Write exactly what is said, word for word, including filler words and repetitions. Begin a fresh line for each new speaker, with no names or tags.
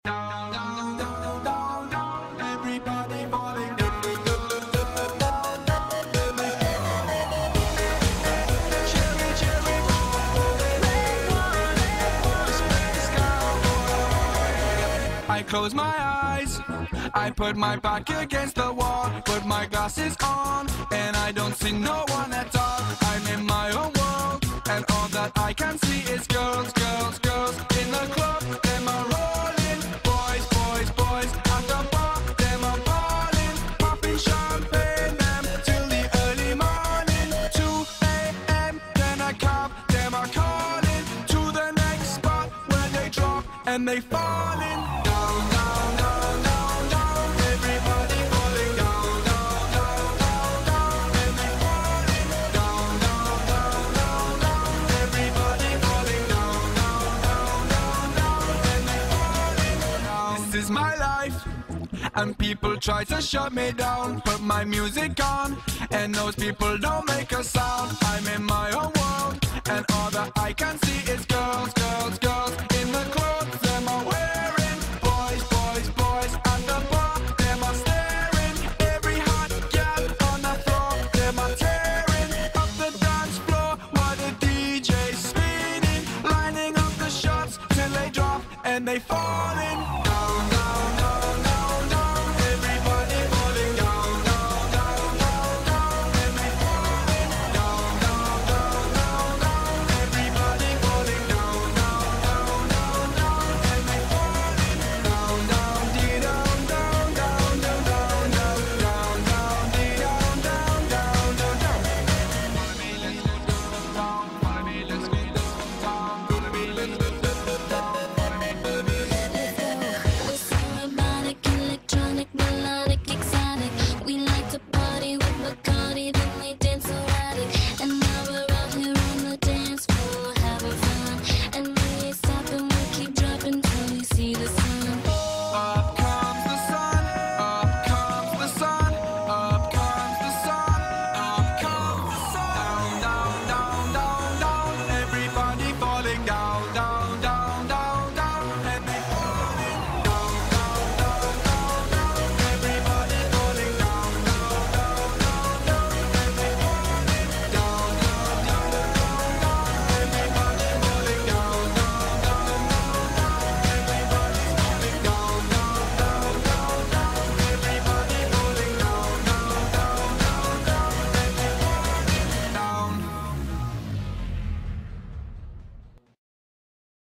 Down, down, down, down, down, everybody falling down. Cherry, cherry boy, space cowboy. I close my eyes, I put my back against the wall, put my glasses on, and I don't see no one at all. I'm in my own world, and all that I can see is girls, girls, girls in the club. Them are rolling, boys, boys, boys at the bar. Them are balling, popping champagne, them till the early morning. two a m then a cab. Them are calling to the next spot where they drop and they falling down, down, down, down, down. Everybody falling down, down, down, down, down, and they falling down, down, down, down, down. Everybody falling down, down, down, down, down, and they falling down. This is my life, and people try to shut me down. Put my music on, and those people don't make a sound. I'm in my own world, and all that I can see is girls, girls, girls in the clothes. Them are wearing, boys, boys, boys at the bar. Them are staring, every hot girl on the floor. Them are tearing up the dance floor while the D J's spinning, lining up the shots till they drop and they falling